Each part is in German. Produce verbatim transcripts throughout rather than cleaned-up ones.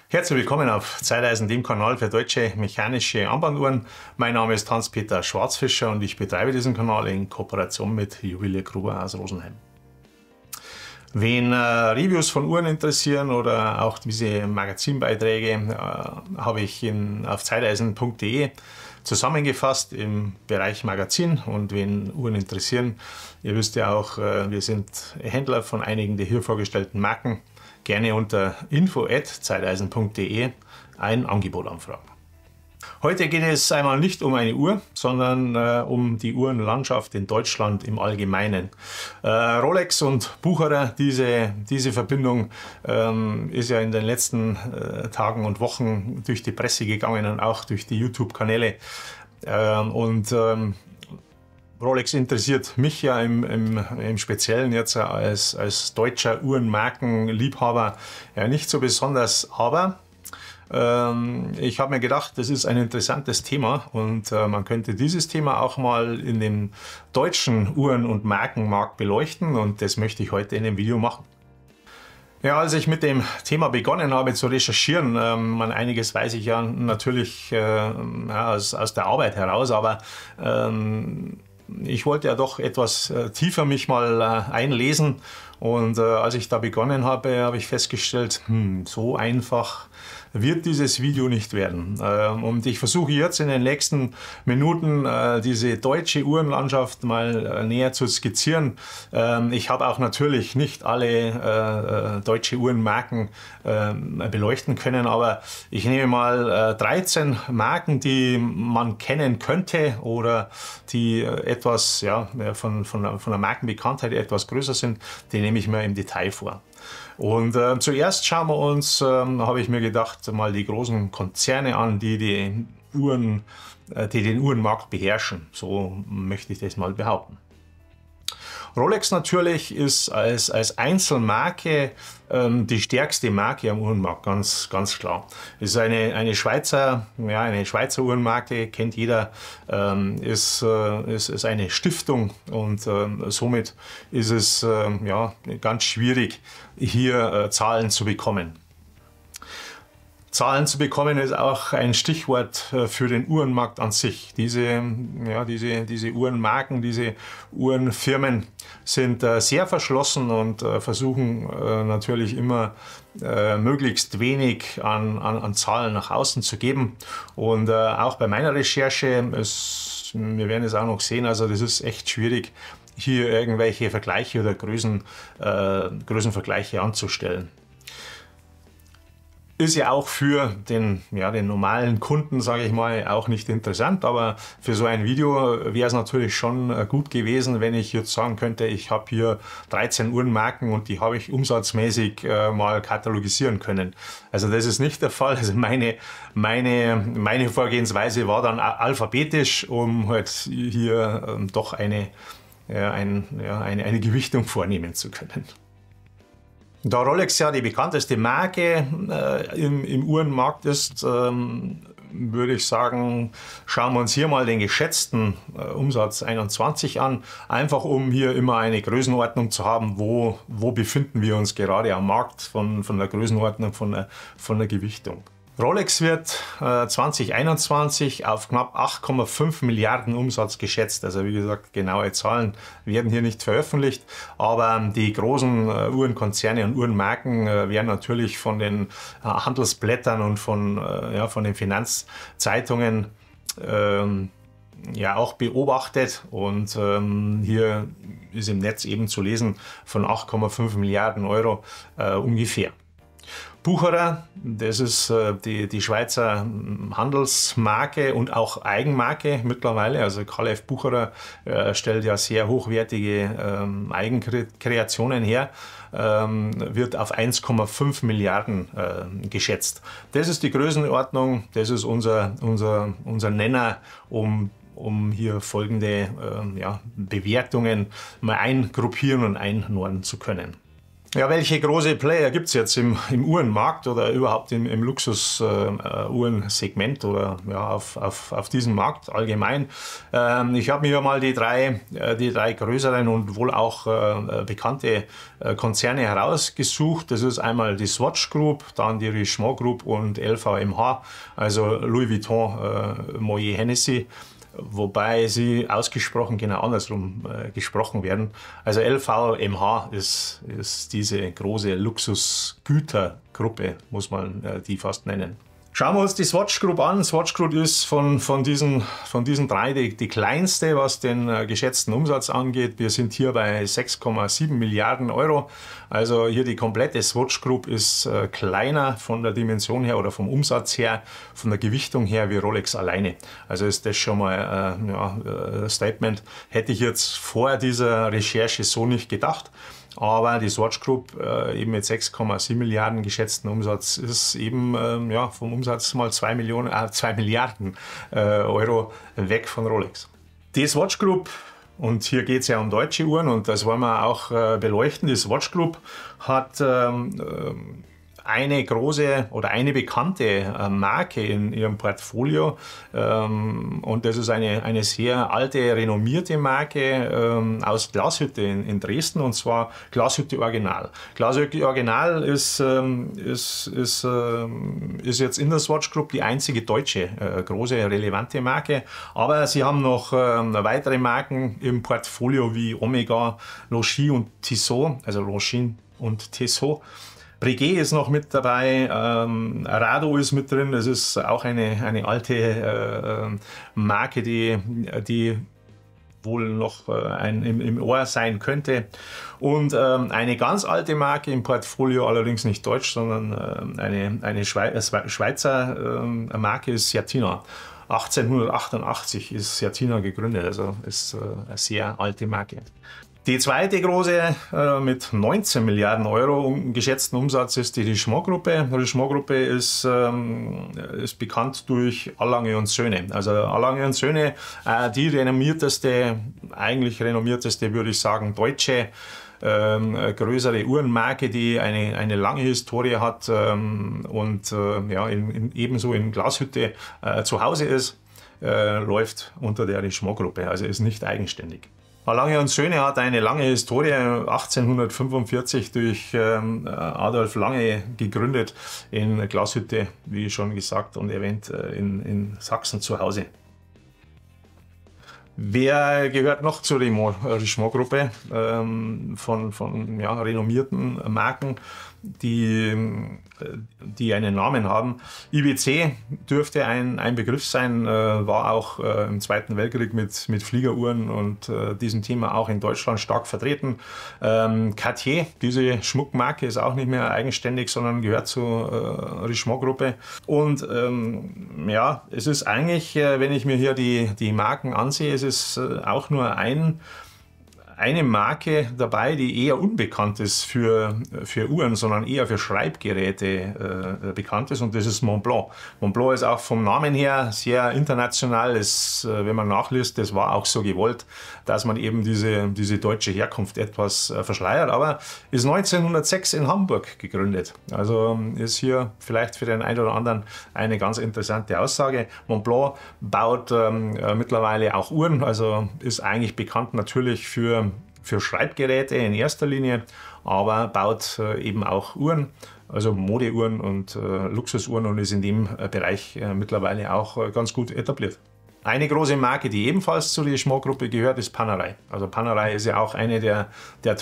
Herzlich willkommen auf Zeiteisen, dem Kanal für deutsche mechanische Armbanduhren. Mein Name ist Hans-Peter Schwarzfischer und ich betreibe diesen Kanal in Kooperation mit Juwelier Gruber aus Rosenheim. Wen äh, Reviews von Uhren interessieren oder auch diese Magazinbeiträge, äh, habe ich in, auf zeiteisen punkt de zusammengefasst im Bereich Magazin. Und wen Uhren interessieren, ihr wisst ja auch, äh, wir sind Händler von einigen der hier vorgestellten Marken. Gerne unter info at zeiteisen punkt de ein Angebot anfragen. Heute geht es einmal nicht um eine Uhr, sondern äh, um die Uhrenlandschaft in Deutschland im Allgemeinen. Äh, Rolex und Bucherer, diese, diese Verbindung ähm, ist ja in den letzten äh, Tagen und Wochen durch die Presse gegangen und auch durch die YouTube-Kanäle. Ähm, und ähm, Rolex interessiert mich ja im, im, im Speziellen jetzt als, als deutscher Uhrenmarkenliebhaber ja nicht so besonders, aber ähm, ich habe mir gedacht, das ist ein interessantes Thema und äh, man könnte dieses Thema auch mal in dem deutschen Uhren- und Markenmarkt beleuchten und das möchte ich heute in dem Video machen. Ja, als ich mit dem Thema begonnen habe zu recherchieren, ähm, man, einiges weiß ich ja natürlich äh, ja, aus, aus der Arbeit heraus, aber ähm, ich wollte ja doch etwas äh, tiefer mich mal äh, einlesen und äh, als ich da begonnen habe, habe ich festgestellt, hm, so einfach wird dieses Video nicht werden. Ähm, und ich versuche jetzt in den nächsten Minuten äh, diese deutsche Uhrenlandschaft mal äh, näher zu skizzieren. Ähm, ich habe auch natürlich nicht alle äh, deutsche Uhrenmarken äh, beleuchten können, aber ich nehme mal äh, dreizehn Marken, die man kennen könnte oder die äh, etwas ja, von, von, von der Markenbekanntheit etwas größer sind, die nehme ich mir im Detail vor. Und äh, zuerst schauen wir uns, äh, habe ich mir gedacht, mal die großen Konzerne an, die, die, Uhren, äh, die den Uhrenmarkt beherrschen. So möchte ich das mal behaupten. Rolex natürlich ist als, als Einzelmarke ähm, die stärkste Marke am Uhrenmarkt, ganz, ganz klar. Es ist eine, eine, Schweizer, ja, eine Schweizer Uhrenmarke, kennt jeder, ähm, ist, äh, ist, ist eine Stiftung und äh, somit ist es äh, ja, ganz schwierig, hier äh, Zahlen zu bekommen. Zahlen zu bekommen ist auch ein Stichwort für den Uhrenmarkt an sich. Diese, ja, diese, diese Uhrenmarken, diese Uhrenfirmen sind äh, sehr verschlossen und äh, versuchen äh, natürlich immer äh, möglichst wenig an, an, an Zahlen nach außen zu geben. Und äh, auch bei meiner Recherche, es, wir werden es auch noch sehen, also das ist echt schwierig, hier irgendwelche Vergleiche oder Größen, äh, Größenvergleiche anzustellen. Ist ja auch für den, ja, den normalen Kunden, sage ich mal, auch nicht interessant, aber für so ein Video wäre es natürlich schon gut gewesen, wenn ich jetzt sagen könnte, ich habe hier dreizehn Uhrenmarken und die habe ich umsatzmäßig äh, mal katalogisieren können. Also das ist nicht der Fall. Also meine, meine, meine Vorgehensweise war dann alphabetisch, um halt hier ähm, doch eine, ja, ein, ja, eine, eine Gewichtung vornehmen zu können. Da Rolex ja die bekannteste Marke äh, im, im Uhrenmarkt ist, ähm, würde ich sagen, schauen wir uns hier mal den geschätzten äh, Umsatz einundzwanzig an, einfach um hier immer eine Größenordnung zu haben, wo, wo befinden wir uns gerade am Markt von, von der Größenordnung, von der, von der Gewichtung. Rolex wird äh, zwanzig einundzwanzig auf knapp acht Komma fünf Milliarden Umsatz geschätzt. Also wie gesagt, genaue Zahlen werden hier nicht veröffentlicht, aber die großen äh, Uhrenkonzerne und Uhrenmarken äh, werden natürlich von den äh, Handelsblättern und von, äh, ja, von den Finanzzeitungen ähm, ja auch beobachtet und ähm, hier ist im Netz eben zu lesen von acht Komma fünf Milliarden Euro äh, ungefähr. Bucherer, das ist äh, die, die Schweizer Handelsmarke und auch Eigenmarke mittlerweile. Also Karl F. Bucherer äh, stellt ja sehr hochwertige ähm, Eigenkreationen her, ähm, wird auf eins Komma fünf Milliarden äh, geschätzt. Das ist die Größenordnung, das ist unser, unser, unser Nenner, um um hier folgende äh, ja, Bewertungen mal eingruppieren und einordnen zu können. Ja, welche große Player gibt es jetzt im, im Uhrenmarkt oder überhaupt im, im Luxus-Uhrensegment äh, oder ja, auf, auf, auf diesem Markt allgemein? Ähm, ich habe mir mal die drei, äh, die drei größeren und wohl auch äh, bekannte äh, Konzerne herausgesucht. Das ist einmal die Swatch Group, dann die Richemont Group und L V M H, also Louis Vuitton, äh, Moet Hennessy. Wobei sie ausgesprochen genau andersrum äh, gesprochen werden. Also L V M H ist, ist diese große Luxusgütergruppe, muss man äh, die fast nennen. Schauen wir uns die Swatch Group an. Swatch Group ist von, von, diesen, von diesen drei die, die kleinste, was den äh, geschätzten Umsatz angeht. Wir sind hier bei sechs Komma sieben Milliarden Euro. Also hier die komplette Swatch Group ist äh, kleiner von der Dimension her oder vom Umsatz her, von der Gewichtung her wie Rolex alleine. Also ist das schon mal äh, ja, äh, Statement. Hätte ich jetzt vor dieser Recherche so nicht gedacht. Aber die Swatch Group äh, eben mit sechs Komma sieben Milliarden geschätzten Umsatz ist eben ähm, ja, vom Umsatz mal zwei Millionen, äh, zwei Milliarden äh, Euro weg von Rolex. Die Swatch Group, und hier geht es ja um deutsche Uhren und das wollen wir auch äh, beleuchten, die Swatch Group hat ähm, ähm, eine große oder eine bekannte äh, Marke in ihrem Portfolio ähm, und das ist eine, eine sehr alte, renommierte Marke ähm, aus Glashütte in, in Dresden und zwar Glashütte Original. Glashütte Original ist, ähm, ist, ist, ähm, ist jetzt in der Swatch Group die einzige deutsche äh, große, relevante Marke, aber sie haben noch ähm, weitere Marken im Portfolio wie Omega, Longines und Tissot, also Longines und Tissot. Breguet ist noch mit dabei, ähm, Rado ist mit drin, das ist auch eine, eine alte äh, Marke, die, die wohl noch äh, ein, im, im Ohr sein könnte. Und ähm, eine ganz alte Marke im Portfolio, allerdings nicht deutsch, sondern äh, eine, eine Schweizer, Schweizer äh, Marke ist Certina. achtzehnhundertachtundachtzig ist Certina gegründet, also ist äh, eine sehr alte Marke. Die zweite große äh, mit neunzehn Milliarden Euro um, geschätzten Umsatz ist die Richemont-Gruppe. Die Richemont-Gruppe ist, ähm, ist bekannt durch Allange und Söhne. Also Allange und Söhne, äh, die renommierteste, eigentlich renommierteste, würde ich sagen, deutsche ähm, größere Uhrenmarke, die eine, eine lange Historie hat ähm, und äh, ja, in, in, ebenso in Glashütte äh, zu Hause ist, äh, läuft unter der Richemont-Gruppe, also ist nicht eigenständig. Allange und Söhne hat eine lange Historie, achtzehnhundertfünfundvierzig durch ähm, Adolf Lange gegründet in Glashütte, wie schon gesagt und erwähnt, in, in Sachsen zu Hause. Wer gehört noch zur Richemont-Gruppe ähm, von, von ja, renommierten Marken, die, die einen Namen haben? I B C dürfte ein, ein Begriff sein, äh, war auch äh, im Zweiten Weltkrieg mit, mit Fliegeruhren und äh, diesem Thema auch in Deutschland stark vertreten. Ähm, Cartier, diese Schmuckmarke, ist auch nicht mehr eigenständig, sondern gehört zur äh, Richemont-Gruppe. Und ähm, ja, es ist eigentlich, äh, wenn ich mir hier die, die Marken ansehe, es ist äh, auch nur ein eine Marke dabei, die eher unbekannt ist für, für Uhren, sondern eher für Schreibgeräte äh, bekannt ist, und das ist Montblanc. Montblanc ist auch vom Namen her sehr international. Es, äh, wenn man nachliest, das war auch so gewollt, dass man eben diese, diese deutsche Herkunft etwas äh, verschleiert, aber ist neunzehnhundertsechs in Hamburg gegründet. Also ist hier vielleicht für den einen oder anderen eine ganz interessante Aussage. Montblanc baut ähm, äh, mittlerweile auch Uhren, also ist eigentlich bekannt natürlich für für Schreibgeräte in erster Linie, aber baut äh, eben auch Uhren, also Modeuhren und äh, Luxusuhren, und ist in dem äh, Bereich äh, mittlerweile auch äh, ganz gut etabliert. Eine große Marke, die ebenfalls zur Richemont-Gruppe gehört, ist Panerai. Also Panerai ist ja auch eine der, der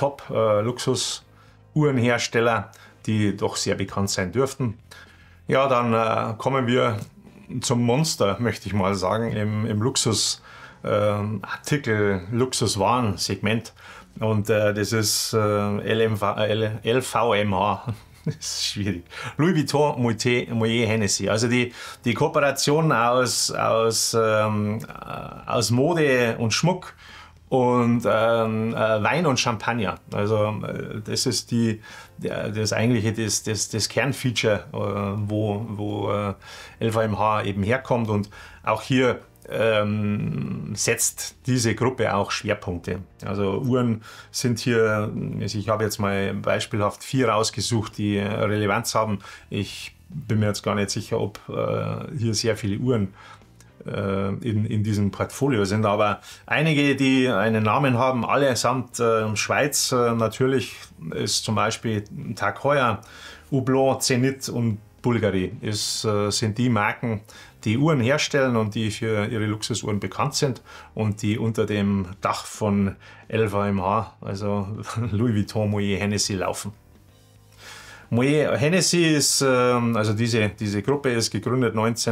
Top-Luxus-Uhrenhersteller, die doch sehr bekannt sein dürften. Ja, dann äh, kommen wir zum Monster, möchte ich mal sagen, im, im Luxus Ähm, Artikel, Luxuswaren-Segment, und äh, das ist äh, L V M H. Das ist schwierig. Louis Vuitton, Moet Hennessy. Also die, die Kooperation aus, aus, ähm, aus Mode und Schmuck und ähm, äh, Wein und Champagner. Also äh, das ist die, das eigentliche, das, das, das Kernfeature, äh, wo, wo äh, L V M H eben herkommt, und auch hier ähm, setzt diese Gruppe auch Schwerpunkte. Also Uhren sind hier, also ich habe jetzt mal beispielhaft vier rausgesucht, die Relevanz haben. Ich bin mir jetzt gar nicht sicher, ob äh, hier sehr viele Uhren äh, in, in diesem Portfolio sind, aber einige, die einen Namen haben, allesamt äh, Schweiz äh, natürlich, ist zum Beispiel Tag Heuer, Hublot, Zenit und Bulgari ist, äh, sind die Marken, die Uhren herstellen und die für ihre Luxusuhren bekannt sind und die unter dem Dach von L V M H, also Louis Vuitton, Moet, Hennessy laufen. Moet Hennessy ist, also diese, diese Gruppe ist gegründet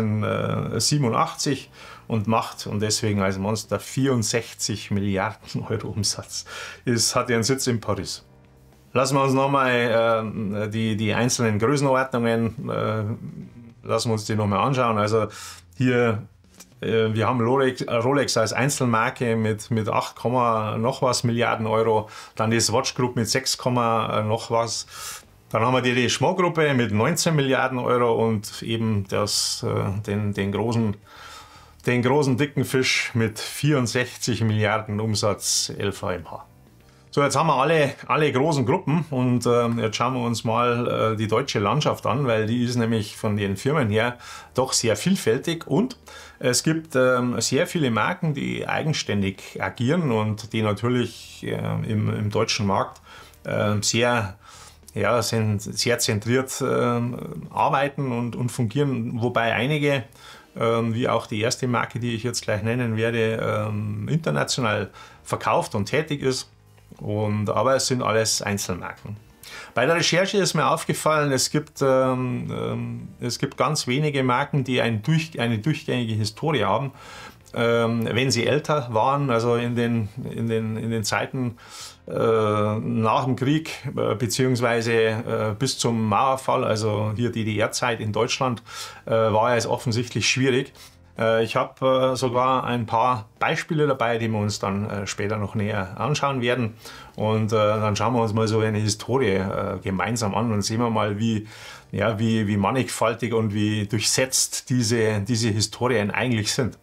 neunzehnhundertsiebenundachtzig und macht, und deswegen als Monster, vierundsechzig Milliarden Euro Umsatz. Es hat ihren Sitz in Paris. Lassen wir uns nochmal äh, die, die einzelnen Größenordnungen, äh, lassen wir uns die nochmal anschauen. Also hier, äh, wir haben Rolex, Rolex als Einzelmarke mit, mit acht, noch was Milliarden Euro, dann die Swatch Group mit sechs, noch was. Dann haben wir die Richemont-Gruppe mit neunzehn Milliarden Euro und eben das, den, den, großen, den großen dicken Fisch mit vierundsechzig Milliarden Umsatz L V M H. So, jetzt haben wir alle, alle großen Gruppen und äh, jetzt schauen wir uns mal äh, die deutsche Landschaft an, weil die ist nämlich von den Firmen her doch sehr vielfältig und es gibt äh, sehr viele Marken, die eigenständig agieren und die natürlich äh, im, im deutschen Markt äh, sehr Ja, sind sehr zentriert äh, arbeiten und, und fungieren, wobei einige, äh, wie auch die erste Marke, die ich jetzt gleich nennen werde, äh, international verkauft und tätig ist. Und, aber es sind alles Einzelmarken. Bei der Recherche ist mir aufgefallen, es gibt, ähm, ähm, es gibt ganz wenige Marken, die ein durch, eine durchgängige Historie haben. Ähm, wenn sie älter waren, also in den, in den, in den Zeiten äh, nach dem Krieg äh, beziehungsweise äh, bis zum Mauerfall, also hier D D R-Zeit in Deutschland, äh, war es offensichtlich schwierig. Äh, ich habe äh, sogar ein paar Beispiele dabei, die wir uns dann äh, später noch näher anschauen werden. Und äh, dann schauen wir uns mal so eine Historie äh, gemeinsam an und sehen wir mal, wie, ja, wie, wie mannigfaltig und wie durchsetzt diese, diese Historien eigentlich sind.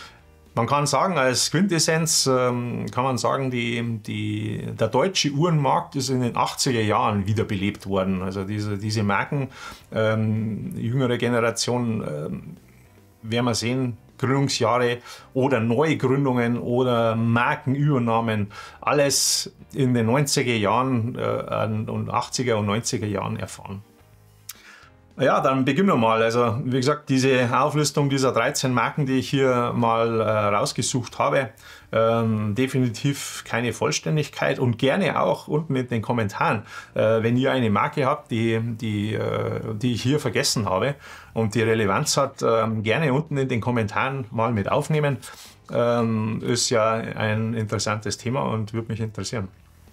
Man kann sagen, als Quintessenz ähm, kann man sagen, die, die, der deutsche Uhrenmarkt ist in den achtziger Jahren wiederbelebt worden. Also diese, diese Marken, ähm, die jüngere Generation, ähm, werden wir sehen, Gründungsjahre oder Neugründungen oder Markenübernahmen, alles in den neunziger Jahren äh, und achtziger und neunziger Jahren erfahren. Ja, dann beginnen wir mal. Also wie gesagt, diese Auflistung dieser dreizehn Marken, die ich hier mal äh, rausgesucht habe, ähm, definitiv keine Vollständigkeit und gerne auch unten in den Kommentaren, äh, wenn ihr eine Marke habt, die, die, äh, die ich hier vergessen habe und die Relevanz hat, äh, gerne unten in den Kommentaren mal mit aufnehmen. Ähm, ist ja ein interessantes Thema und würde mich interessieren.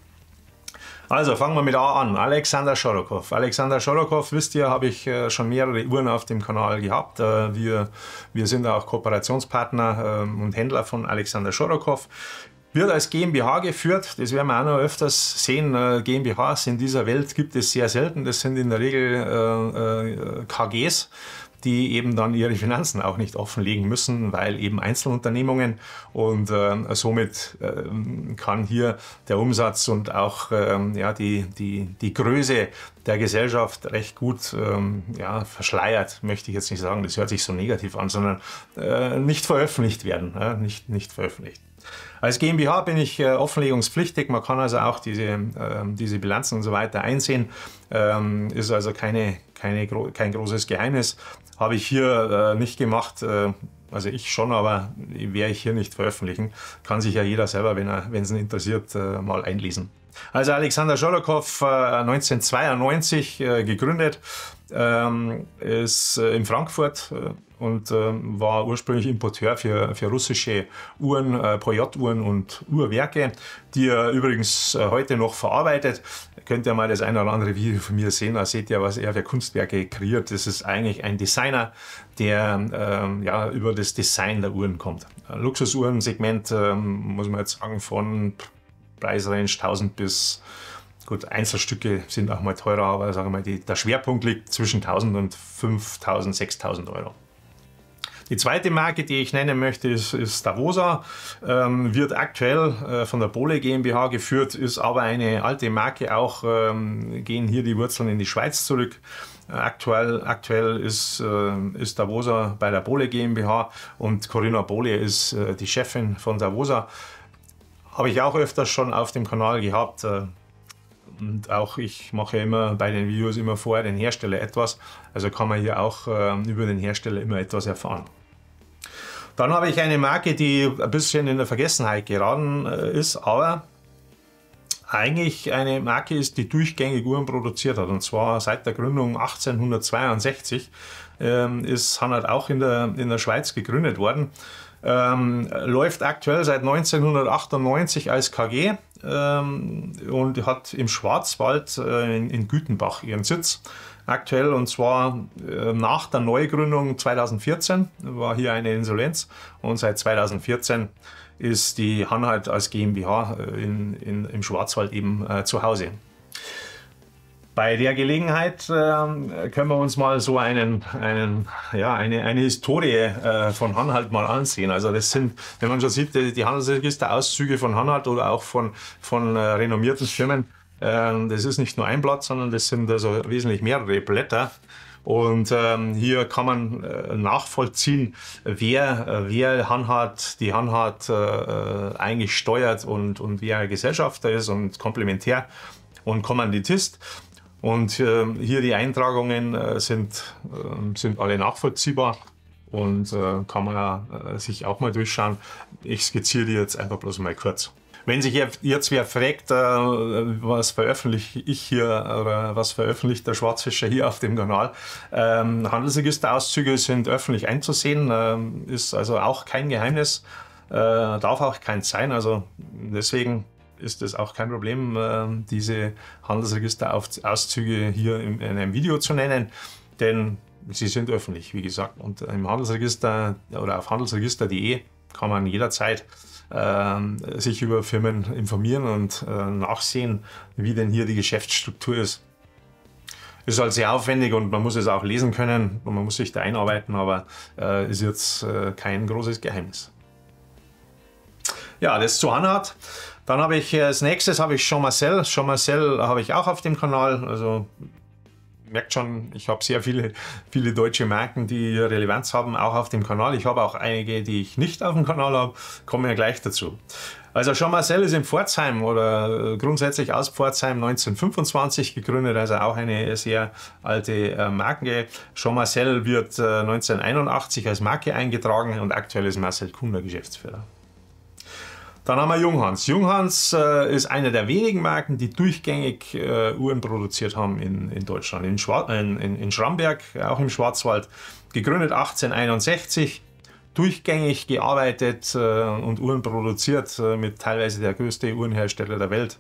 Also fangen wir mit A an. Alexander Schorokow. Alexander Schorokow, wisst ihr, habe ich äh, schon mehrere Uhren auf dem Kanal gehabt. Äh, wir, wir sind auch Kooperationspartner äh, und Händler von Alexander Schorokow. Wird als GmbH geführt, das werden wir auch noch öfters sehen. Äh, GmbHs in dieser Welt gibt es sehr selten. Das sind in der Regel äh, äh, K Gs, die eben dann ihre Finanzen auch nicht offenlegen müssen, weil eben Einzelunternehmungen und äh, somit äh, kann hier der Umsatz und auch äh, ja, die, die, die Größe der Gesellschaft recht gut ähm, ja, verschleiert, möchte ich jetzt nicht sagen, das hört sich so negativ an, sondern äh, nicht veröffentlicht werden, äh, nicht, nicht veröffentlicht. Als GmbH bin ich äh, offenlegungspflichtig, man kann also auch diese, äh, diese Bilanzen und so weiter einsehen, ähm, ist also keine, keine, kein großes Geheimnis. Habe ich hier äh, nicht gemacht, äh, also ich schon, aber werde ich hier nicht veröffentlichen. Kann sich ja jeder selber, wenn er, wenn es ihn interessiert, äh, mal einlesen. Also Alexander Schorokow, äh, neunzehnhundertzweiundneunzig äh, gegründet, ähm, ist äh, in Frankfurt äh, und äh, war ursprünglich Importeur für, für russische Uhren, äh, Poyot-Uhren und Uhrwerke, die er übrigens äh, heute noch verarbeitet. Könnt ihr mal das eine oder andere Video von mir sehen, da seht ihr, was er für Kunstwerke kreiert. Das ist eigentlich ein Designer, der ähm, ja, über das Design der Uhren kommt. Luxusuhrensegment, ähm, muss man jetzt sagen, von Preisrange tausend bis, gut, Einzelstücke sind auch mal teurer, aber sagen wir mal, die, der Schwerpunkt liegt zwischen tausend und fünftausend, sechstausend Euro. Die zweite Marke, die ich nennen möchte, ist, ist Davosa, ähm, wird aktuell äh, von der Bole GmbH geführt, ist aber eine alte Marke auch, ähm, gehen hier die Wurzeln in die Schweiz zurück. Äh, aktuell, aktuell ist, äh, ist Davosa bei der Bole GmbH und Corinna Bole ist äh, die Chefin von Davosa. Habe ich auch öfters schon auf dem Kanal gehabt. Äh, Und auch ich mache immer bei den Videos immer vorher den Hersteller etwas, also kann man hier auch äh, über den Hersteller immer etwas erfahren. Dann habe ich eine Marke, die ein bisschen in der Vergessenheit geraten äh, ist, aber eigentlich eine Marke ist, die durchgängig Uhren produziert hat. Und zwar seit der Gründung achtzehnhundertzweiundsechzig ähm, ist Hanhart auch in der, in der Schweiz gegründet worden. Ähm, läuft aktuell seit neunzehnhundertachtundneunzig als K G ähm, und hat im Schwarzwald äh, in, in Gütenbach ihren Sitz aktuell, und zwar äh, nach der Neugründung zweitausendvierzehn war hier eine Insolvenz und seit zweitausendvierzehn ist die Hanhart als GmbH äh, in, in, im Schwarzwald eben äh, zu Hause. Bei der Gelegenheit äh, können wir uns mal so einen, einen, ja, eine, eine Historie äh, von Hanhart mal ansehen. Also das sind, wenn man schon sieht, die, die Handelsregisterauszüge von Hanhart oder auch von, von äh, renommierten Firmen, äh, das ist nicht nur ein Blatt, sondern das sind also wesentlich mehrere Blätter. Und ähm, hier kann man äh, nachvollziehen, wer, äh, wer Hanhart, die Hanhart äh, eigentlich steuert und, und wer Gesellschafter ist und Komplementär und Kommanditist. Und äh, hier die Eintragungen äh, sind, äh, sind alle nachvollziehbar und äh, kann man ja, äh, sich auch mal durchschauen. Ich skizziere die jetzt einfach bloß mal kurz. Wenn sich jetzt wer fragt, äh, was veröffentliche ich hier oder was veröffentlicht der Schwarzfischer hier auf dem Kanal, ähm, Handelsregisterauszüge sind öffentlich einzusehen, ähm, ist also auch kein Geheimnis, äh, darf auch keins sein, also deswegen ist es auch kein Problem, äh, diese Handelsregisterauszüge hier in, in einem Video zu nennen, denn sie sind öffentlich, wie gesagt. Und im Handelsregister oder auf handelsregister punkt de kann man jederzeit äh, sich über Firmen informieren und äh, nachsehen, wie denn hier die Geschäftsstruktur ist. Ist halt sehr aufwendig und man muss es auch lesen können und man muss sich da einarbeiten, aber äh, ist jetzt äh, kein großes Geheimnis. Ja, das zu Hanhart. Dann habe ich als nächstes habe ich Jean Marcel. Jean Marcel habe ich auch auf dem Kanal. Also merkt schon, ich habe sehr viele, viele deutsche Marken, die Relevanz haben, auch auf dem Kanal. Ich habe auch einige, die ich nicht auf dem Kanal habe. Kommen wir gleich dazu. Also Jean Marcel ist in Pforzheim oder grundsätzlich aus Pforzheim neunzehnhundertfünfundzwanzig gegründet, also auch eine sehr alte Marke. Jean Marcel wird neunzehnhunderteinundachtzig als Marke eingetragen und aktuell ist Marcel Kuhn der Geschäftsführer. Dann haben wir Junghans. Junghans äh, ist eine der wenigen Marken, die durchgängig äh, Uhren produziert haben in, in Deutschland. In, in, in, in Schramberg, auch im Schwarzwald, gegründet achtzehnhunderteinundsechzig, durchgängig gearbeitet äh, und Uhren produziert, äh, mit teilweise der größte Uhrenhersteller der Welt.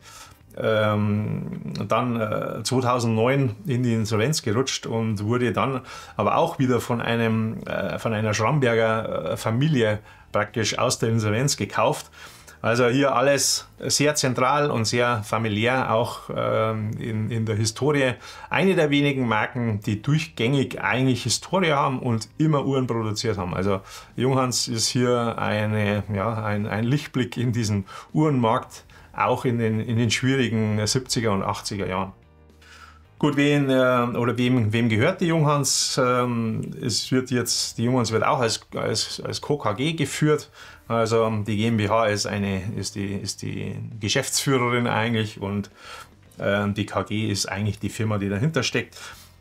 Ähm, dann äh, zweitausendneun in die Insolvenz gerutscht und wurde dann aber auch wieder von, einem, äh, von einer Schramberger äh, Familie praktisch aus der Insolvenz gekauft. Also hier alles sehr zentral und sehr familiär, auch ähm, in, in der Historie. Eine der wenigen Marken, die durchgängig eigentlich Historie haben und immer Uhren produziert haben. Also Junghans ist hier eine, ja, ein, ein Lichtblick in diesen Uhrenmarkt, auch in den, in den schwierigen siebziger und achtziger Jahren. Gut, wen, äh, oder wem, wem gehört die Junghans? Ähm, es wird jetzt, die Junghans wird auch als, als, als Co K G geführt. Also die GmbH ist, eine, ist, die, ist die Geschäftsführerin eigentlich und äh, die K G ist eigentlich die Firma, die dahinter steckt.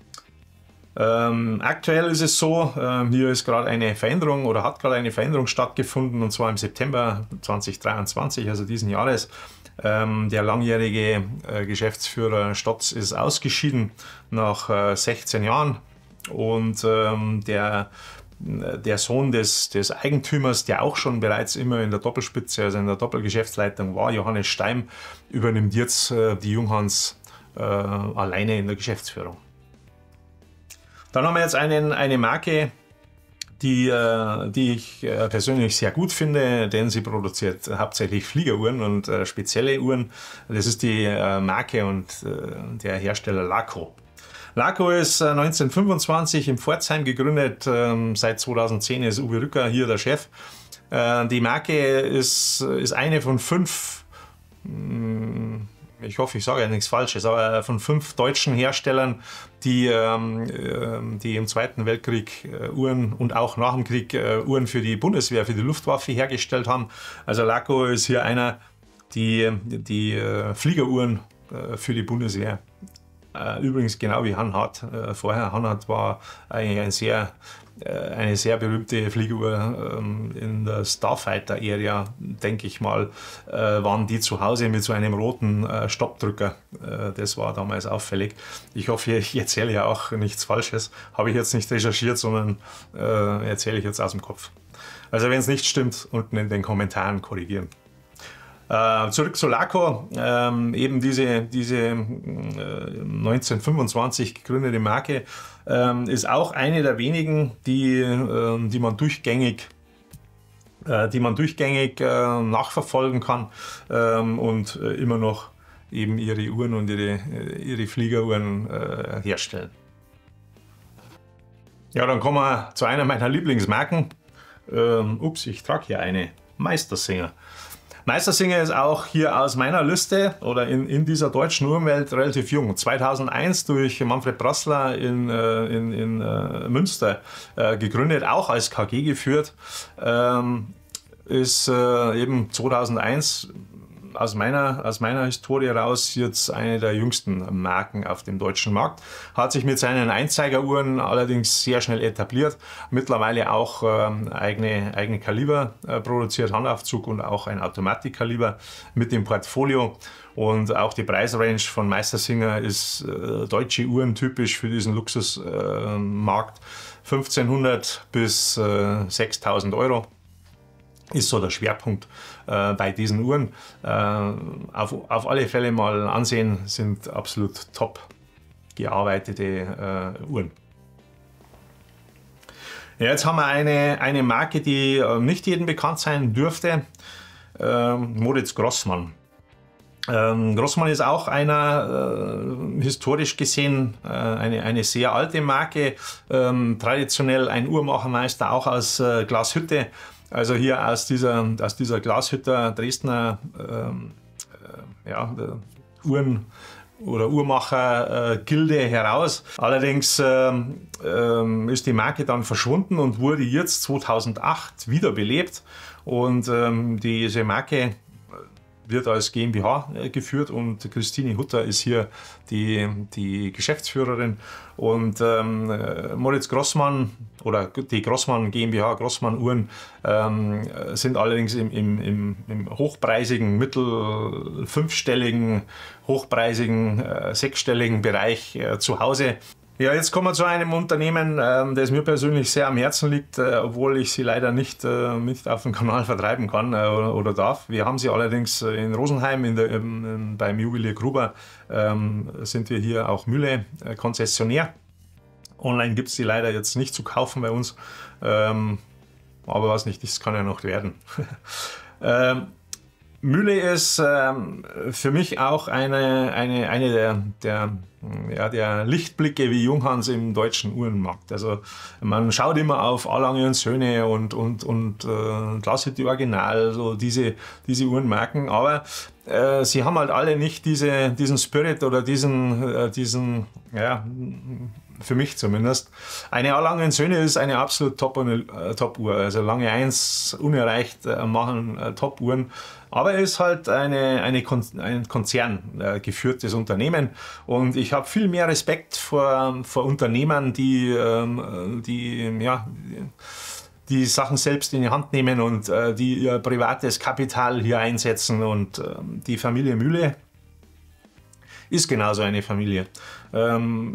Ähm, aktuell ist es so, äh, hier ist gerade eine Veränderung oder hat gerade eine Veränderung stattgefunden, und zwar im September zweitausenddreiundzwanzig, also diesen Jahres. Ähm, der langjährige äh, Geschäftsführer Stotz ist ausgeschieden nach äh, sechzehn Jahren und ähm, der, der Sohn des, des Eigentümers, der auch schon bereits immer in der Doppelspitze, also in der Doppelgeschäftsleitung war, Johannes Steim, übernimmt jetzt äh, die Junghans äh, alleine in der Geschäftsführung. Dann haben wir jetzt einen, eine Marke, die, äh, die ich äh, persönlich sehr gut finde, denn sie produziert hauptsächlich Fliegeruhren und äh, spezielle Uhren. Das ist die äh, Marke und äh, der Hersteller Laco. Laco ist neunzehnhundertfünfundzwanzig in Pforzheim gegründet. Seit zweitausendzehn ist Uwe Rücker hier der Chef. Die Marke ist, ist eine von fünf, ich hoffe, ich sage ja nichts Falsches, aber von fünf deutschen Herstellern, die, die im Zweiten Weltkrieg Uhren und auch nach dem Krieg Uhren für die Bundeswehr, für die Luftwaffe hergestellt haben. Also Laco ist hier einer, die die Fliegeruhren für die Bundeswehr. Übrigens genau wie Hanhart vorher. Hanhart war eigentlich ein sehr, eine sehr berühmte Fliegeruhr in der Starfighter-Area, denke ich mal, waren die zu Hause mit so einem roten Stoppdrücker. Das war damals auffällig. Ich hoffe, ich erzähle ja auch nichts Falsches. Habe ich jetzt nicht recherchiert, sondern erzähle ich jetzt aus dem Kopf. Also wenn es nicht stimmt, unten in den Kommentaren korrigieren. Äh, zurück zu Laco, ähm, eben diese, diese äh, neunzehnhundertfünfundzwanzig gegründete Marke ähm, ist auch eine der wenigen, die, äh, die man durchgängig, äh, die man durchgängig äh, nachverfolgen kann ähm, und äh, immer noch eben ihre Uhren und ihre, ihre Fliegeruhren äh, herstellen. Ja, dann kommen wir zu einer meiner Lieblingsmarken. Ähm, ups, ich trage hier eine Meistersinger. Meistersinger ist auch hier aus meiner Liste oder in, in dieser deutschen Uhrenwelt relativ jung. zweitausendeins durch Manfred Brassler in, äh, in, in äh, Münster äh, gegründet, auch als K G geführt. Ähm, ist äh, eben zweitausendeins aus meiner, aus meiner Historie raus jetzt eine der jüngsten Marken auf dem deutschen Markt. Hat sich mit seinen Einzeigeruhren allerdings sehr schnell etabliert. Mittlerweile auch ähm, eigene, eigene Kaliber äh, produziert, Handaufzug und auch ein Automatikkaliber mit dem Portfolio. Und auch die Preisrange von Meistersinger ist äh, deutsche Uhren typisch für diesen Luxusmarkt. Äh, fünfzehnhundert bis äh, sechstausend Euro. Ist so der Schwerpunkt äh, bei diesen Uhren. Äh, auf, auf alle Fälle mal ansehen, sind absolut top gearbeitete äh, Uhren. Ja, jetzt haben wir eine, eine Marke, die äh, nicht jedem bekannt sein dürfte. Äh, Moritz Grossmann. Ähm, Grossmann ist auch einer, äh, historisch gesehen, äh, eine, eine sehr alte Marke. Ähm, traditionell ein Uhrmachermeister, auch aus äh, Glashütte. Also hier aus dieser, aus dieser Glashütter Dresdner ähm, äh, ja, Uhren- oder Uhrmacher-Gilde äh, heraus. Allerdings ähm, ähm, ist die Marke dann verschwunden und wurde jetzt zweitausendacht wiederbelebt. Und ähm, diese Marke wird als GmbH geführt und Christine Hutter ist hier die, die Geschäftsführerin. Und ähm, Moritz Grossmann oder die Grossmann GmbH, Grossmann Uhren ähm, sind allerdings im, im, im, im hochpreisigen, mittel fünfstelligen, hochpreisigen, äh, sechsstelligen Bereich äh, zu Hause. Ja, jetzt kommen wir zu einem Unternehmen, äh, das mir persönlich sehr am Herzen liegt, äh, obwohl ich sie leider nicht, äh, nicht auf dem Kanal vertreiben kann äh, oder, oder darf. Wir haben sie allerdings in Rosenheim in der, in, beim Juwelier Gruber, ähm, sind wir hier auch Mühle äh, Konzessionär. Online gibt es die leider jetzt nicht zu kaufen bei uns, ähm, aber was nicht ist, kann ja noch werden. ähm, Mühle ist ähm, für mich auch eine, eine, eine der, der, ja, der Lichtblicke wie Junghans im deutschen Uhrenmarkt. Also man schaut immer auf Allanger und Söhne und, und, und äh, Glashütte Original, so diese, diese Uhrenmarken, aber äh, sie haben halt alle nicht diese, diesen Spirit oder diesen, äh, diesen ja, für mich zumindest. Eine Allanger und Söhne ist eine absolut Top-Uhr, äh, Top also Lange eins unerreicht äh, machen äh, Top-Uhren. Aber es ist halt eine, eine Kon ein konzerngeführtes äh, Unternehmen und ich habe viel mehr Respekt vor, vor Unternehmern, die, ähm, die, ja, die Sachen selbst in die Hand nehmen und äh, die ihr privates Kapital hier einsetzen. Und äh, die Familie Mühle ist genauso eine Familie. Ähm,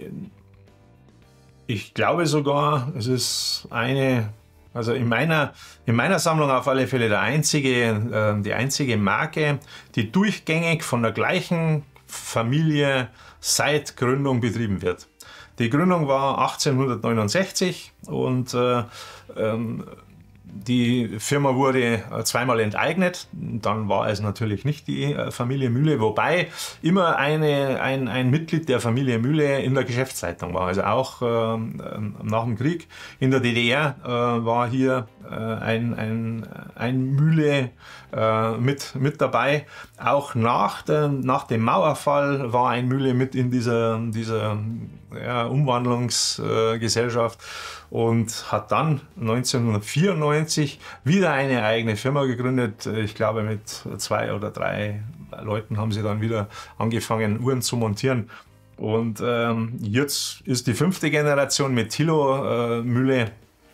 ich glaube sogar, es ist eine... Also in meiner, in meiner Sammlung auf alle Fälle der einzige, äh, die einzige Marke, die durchgängig von der gleichen Familie seit Gründung betrieben wird. Die Gründung war achtzehnhundertneunundsechzig und äh, ähm, die Firma wurde zweimal enteignet, dann war es natürlich nicht die Familie Mühle, wobei immer eine, ein, ein Mitglied der Familie Mühle in der Geschäftsleitung war. Also auch äh, nach dem Krieg in der D D R äh, war hier äh, ein, ein, ein Mühle äh, mit, mit dabei. Auch nach, der, nach dem Mauerfall war ein Mühle mit in dieser, dieser ja, Umwandlungsgesellschaft und hat dann neunzehnhundertvierundneunzig wieder eine eigene Firma gegründet. Ich glaube, mit zwei oder drei Leuten haben sie dann wieder angefangen, Uhren zu montieren. Und ähm, jetzt ist die fünfte Generation mit Thilo äh, Mühle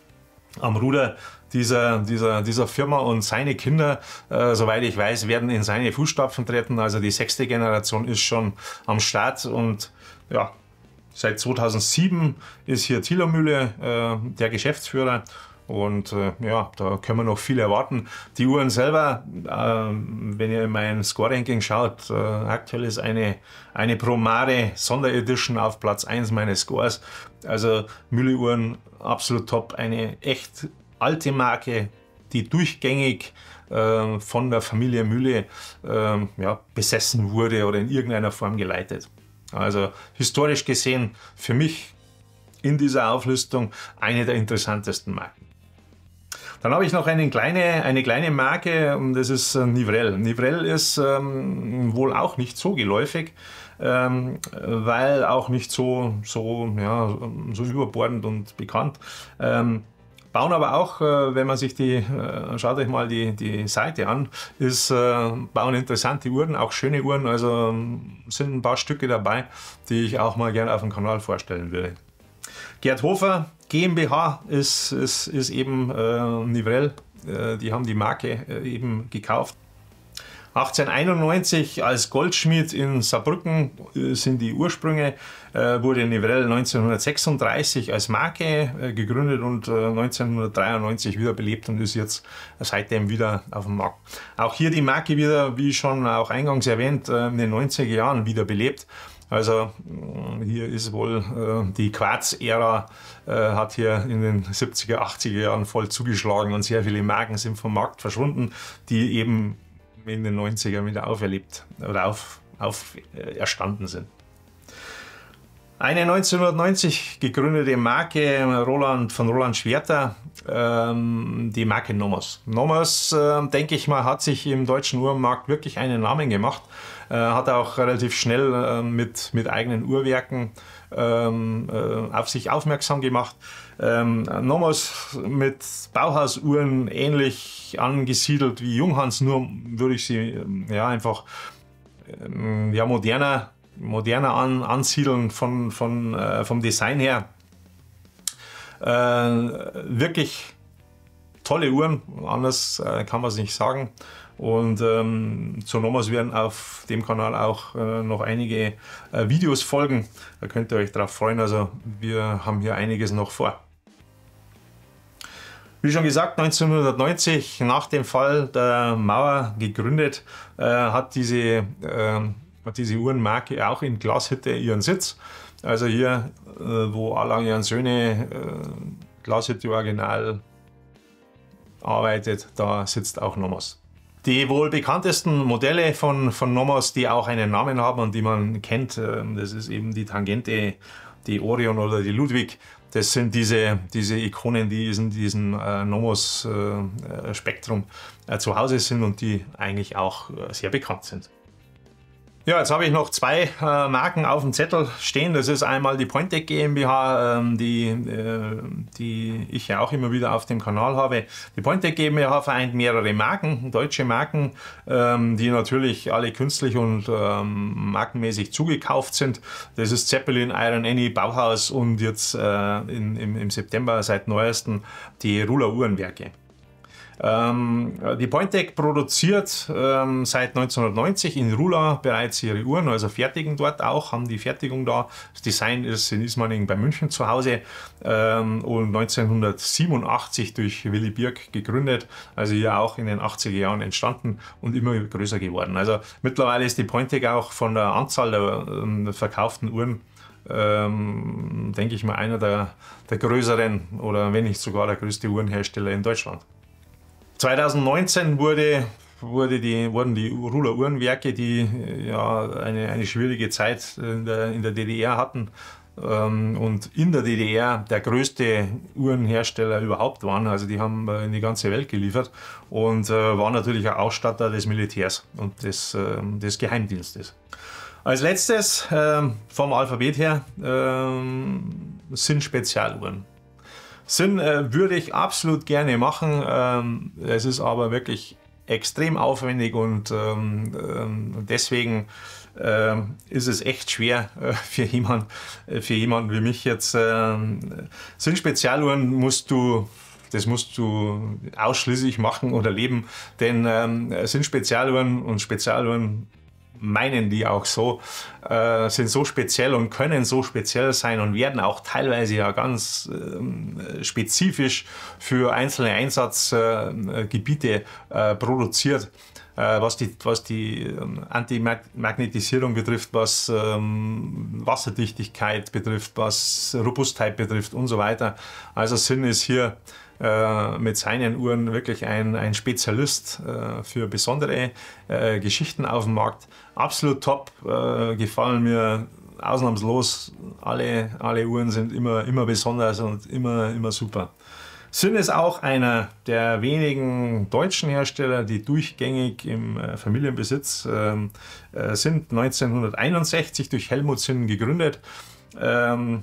am Ruder dieser, dieser, dieser Firma, und seine Kinder, äh, soweit ich weiß, werden in seine Fußstapfen treten. Also die sechste Generation ist schon am Start, und ja, seit zweitausendsieben ist hier Thilo Mühle äh, der Geschäftsführer, und äh, ja, da können wir noch viel erwarten. Die Uhren selber, äh, wenn ihr in mein Score-Ranking schaut, äh, aktuell ist eine, eine Promare Sonderedition auf Platz eins meines Scores. Also Mühle Uhren absolut top, eine echt alte Marke, die durchgängig äh, von der Familie Mühle äh, ja, besessen wurde oder in irgendeiner Form geleitet. Also historisch gesehen für mich in dieser Auflistung eine der interessantesten Marken. Dann habe ich noch eine kleine, eine kleine Marke, und das ist Nivrel. Nivrel ist ähm, wohl auch nicht so geläufig, ähm, weil auch nicht so, so, ja, so überbordend und bekannt. Ähm, Bauen aber auch, wenn man sich die, schaut euch mal die, die Seite an, ist, bauen interessante Uhren, auch schöne Uhren, also sind ein paar Stücke dabei, die ich auch mal gerne auf dem Kanal vorstellen würde. Gerd Hofer GmbH ist, ist, ist eben äh, Nivrel, äh, die haben die Marke äh, eben gekauft. achtzehnhunderteinundneunzig als Goldschmied in Saarbrücken äh, sind die Ursprünge, äh, wurde Nivrel neunzehnhundertsechsunddreißig als Marke äh, gegründet und äh, neunzehnhundertdreiundneunzig wieder belebt und ist jetzt seitdem wieder auf dem Markt. Auch hier die Marke wieder, wie schon auch eingangs erwähnt, äh, in den neunziger Jahren wieder belebt. Also hier ist wohl äh, die Quarz-Ära äh, hat hier in den siebziger, achtziger Jahren voll zugeschlagen, und sehr viele Marken sind vom Markt verschwunden, die eben in den neunzigern wieder auferlebt oder auf, auf äh, erstanden sind. Eine neunzehnhundertneunzig gegründete Marke Roland, von Roland Schwerter, ähm, die Marke Nomos. Nomos, äh, denke ich mal, hat sich im deutschen Uhrenmarkt wirklich einen Namen gemacht. Äh, hat auch relativ schnell äh, mit, mit eigenen Uhrwerken ähm, äh, auf sich aufmerksam gemacht. Ähm, Nomos mit Bauhausuhren ähnlich angesiedelt wie Junghans, nur würde ich sie ähm, ja, einfach ähm, ja, moderner moderner an, ansiedeln von, von, äh, vom Design her. Äh, wirklich tolle Uhren, anders äh, kann man es nicht sagen. Und ähm, zu Nomos werden auf dem Kanal auch äh, noch einige äh, Videos folgen. Da könnt ihr euch drauf freuen, also wir haben hier einiges noch vor. Wie schon gesagt, neunzehnhundertneunzig, nach dem Fall der Mauer gegründet, äh, hat diese äh, hat diese Uhrenmarke auch in Glashütte ihren Sitz. Also hier, äh, wo Allanger Söhne äh, Glashütte Original arbeitet, da sitzt auch Nomos. Die wohl bekanntesten Modelle von, von Nomos, die auch einen Namen haben und die man kennt, äh, das ist eben die Tangente, die Orion oder die Ludwig. Das sind diese, diese Ikonen, die in diesem äh, Nomos äh, Spektrum äh, zu Hause sind und die eigentlich auch äh, sehr bekannt sind. Ja, jetzt habe ich noch zwei äh, Marken auf dem Zettel stehen. Das ist einmal die Pointec GmbH, ähm, die, äh, die ich ja auch immer wieder auf dem Kanal habe. Die Pointec GmbH vereint mehrere Marken, deutsche Marken, ähm, die natürlich alle künstlich und ähm, markenmäßig zugekauft sind. Das ist Zeppelin, Iron Annie, Bauhaus und jetzt äh, in, im, im September seit neuestem die Ruler Uhrenwerke. Ähm, die Pointec produziert ähm, seit neunzehnhundertneunzig in Rula bereits ihre Uhren, also fertigen dort auch, haben die Fertigung da. Das Design ist in Ismaning bei München zu Hause ähm, und neunzehnhundertsiebenundachtzig durch Willy Birk gegründet, also hier auch in den achtziger Jahren entstanden und immer größer geworden. Also mittlerweile ist die Pointec auch von der Anzahl der ähm, verkauften Uhren, ähm, denke ich mal, einer der, der größeren oder wenn nicht sogar der größte Uhrenhersteller in Deutschland. zweitausendneunzehn wurde, wurde die, wurden die Ruhler Uhrenwerke, die ja eine, eine schwierige Zeit in der, in der D D R hatten ähm, und in der D D R der größte Uhrenhersteller überhaupt waren. Also die haben in die ganze Welt geliefert und äh, waren natürlich auch Ausstatter des Militärs und des, äh, des Geheimdienstes. Als letztes äh, vom Alphabet her äh, sind Spezialuhren. Sind äh, würde ich absolut gerne machen, ähm, es ist aber wirklich extrem aufwendig und ähm, ähm, deswegen ähm, ist es echt schwer äh, für, jemand, äh, für jemanden wie mich jetzt. Äh, sind Spezialuhren musst du, das musst du ausschließlich machen oder leben, denn ähm, sind Spezialuhren und Spezialuhren meinen die auch so, äh, sind so speziell und können so speziell sein und werden auch teilweise ja ganz äh, spezifisch für einzelne Einsatzgebiete äh, produziert, äh, was die, was die ähm, Antimagnetisierung betrifft, was ähm, Wasserdichtigkeit betrifft, was Robustheit betrifft und so weiter. Also Sinn ist hier äh, mit seinen Uhren wirklich ein, ein Spezialist äh, für besondere äh, Geschichten auf dem Markt. Absolut top, äh, gefallen mir ausnahmslos. Alle, alle Uhren sind immer, immer besonders und immer, immer super. Sinn ist auch einer der wenigen deutschen Hersteller, die durchgängig im äh, Familienbesitz ähm, äh, sind. neunzehnhunderteinundsechzig durch Helmut Sinn gegründet. Ähm,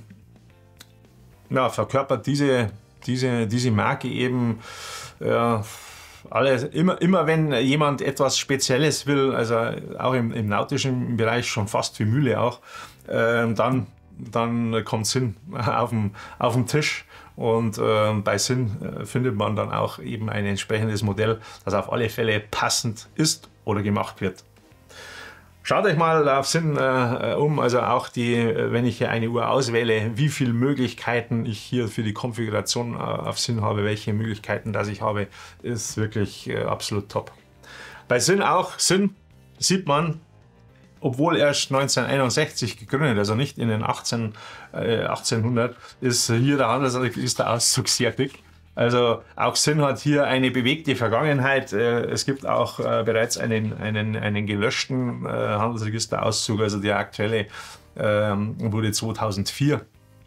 ja, verkörpert diese Diese, diese Marke eben, ja, alle, immer, immer wenn jemand etwas Spezielles will, also auch im, im nautischen Bereich schon fast wie Mühle auch, äh, dann, dann kommt Sinn auf den, auf den Tisch und äh, bei Sinn äh, findet man dann auch eben ein entsprechendes Modell, das auf alle Fälle passend ist oder gemacht wird. Schaut euch mal auf Sinn äh, um, also auch die, wenn ich hier eine Uhr auswähle, wie viele Möglichkeiten ich hier für die Konfiguration äh, auf Sinn habe, welche Möglichkeiten das ich habe, ist wirklich äh, absolut top. Bei Sinn auch, Sinn sieht man, obwohl erst neunzehnhunderteinundsechzig gegründet, also nicht in den achtzehn, äh, achtzehnhundert, ist hier der Handelsregisterauszug sehr dick. Also auch Sinn hat hier eine bewegte Vergangenheit. Es gibt auch bereits einen, einen, einen gelöschten Handelsregisterauszug. Also der aktuelle ähm, wurde zweitausendvier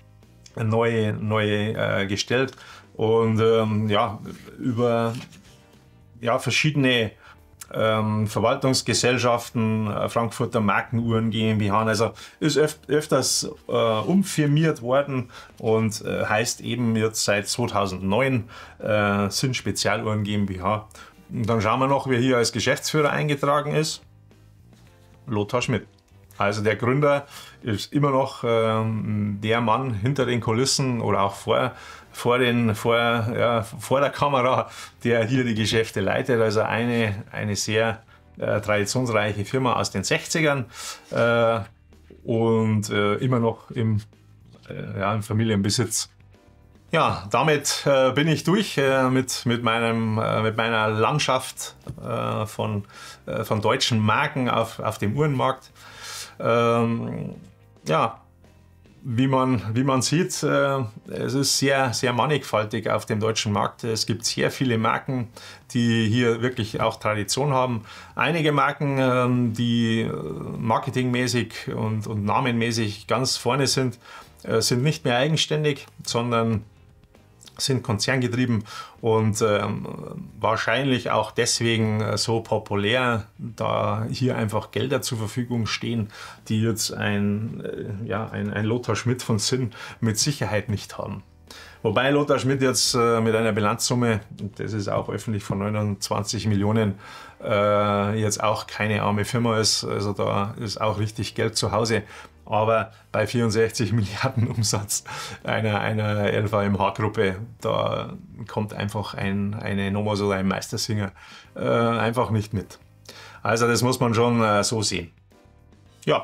neu, neu äh, gestellt. Und ähm, ja, über ja, verschiedene ähm, Verwaltungsgesellschaften, äh, Frankfurter Markenuhren GmbH, also ist öf öfters äh, umfirmiert worden und äh, heißt eben jetzt seit zweitausendneun äh, Sinn Spezialuhren GmbH. Und dann schauen wir noch, wer hier als Geschäftsführer eingetragen ist. Lothar Schmidt. Also der Gründer ist immer noch ähm, der Mann hinter den Kulissen oder auch vor, vor, den, vor, ja, vor der Kamera, der hier die Geschäfte leitet. Also eine, eine sehr äh, traditionsreiche Firma aus den sechzigern äh, und äh, immer noch im, äh, ja, im Familienbesitz. Ja, damit äh, bin ich durch äh, mit, mit, meinem, äh, mit meiner Landschaft äh, von, äh, von deutschen Marken auf, auf dem Uhrenmarkt. Ähm, ja, wie man, wie man sieht, äh, es ist sehr, sehr mannigfaltig auf dem deutschen Markt. Es gibt sehr viele Marken, die hier wirklich auch Tradition haben. Einige Marken, ähm, die marketingmäßig und, und namenmäßig ganz vorne sind, äh, sind nicht mehr eigenständig, sondern sind konzerngetrieben und ähm, wahrscheinlich auch deswegen äh, so populär, da hier einfach Gelder zur Verfügung stehen, die jetzt ein, äh, ja, ein, ein Lothar Schmidt von Sinn mit Sicherheit nicht haben. Wobei Lothar Schmidt jetzt äh, mit einer Bilanzsumme, das ist auch öffentlich, von neunundzwanzig Millionen äh, jetzt auch keine arme Firma ist, also da ist auch richtig Geld zu Hause. Aber bei vierundsechzig Milliarden Umsatz einer, einer L V M H-Gruppe, da kommt einfach ein, eine Nomos oder ein Meistersinger äh, einfach nicht mit. Also das muss man schon äh, so sehen. Ja,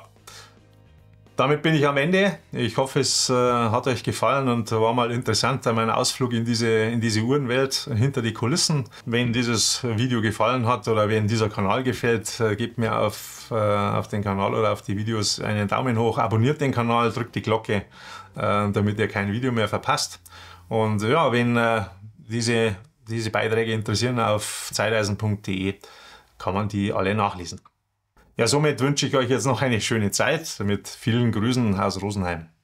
damit bin ich am Ende. Ich hoffe, es äh, hat euch gefallen und war mal interessant, mein Ausflug in diese, in diese Uhrenwelt hinter die Kulissen. Wenn dieses Video gefallen hat oder wenn dieser Kanal gefällt, äh, gebt mir auf, äh, auf den Kanal oder auf die Videos einen Daumen hoch, abonniert den Kanal, drückt die Glocke, äh, damit ihr kein Video mehr verpasst. Und ja, wenn äh, diese diese Beiträge interessieren, auf zeiteisen punkt de kann man die alle nachlesen. Ja, somit wünsche ich euch jetzt noch eine schöne Zeit mit vielen Grüßen aus Rosenheim.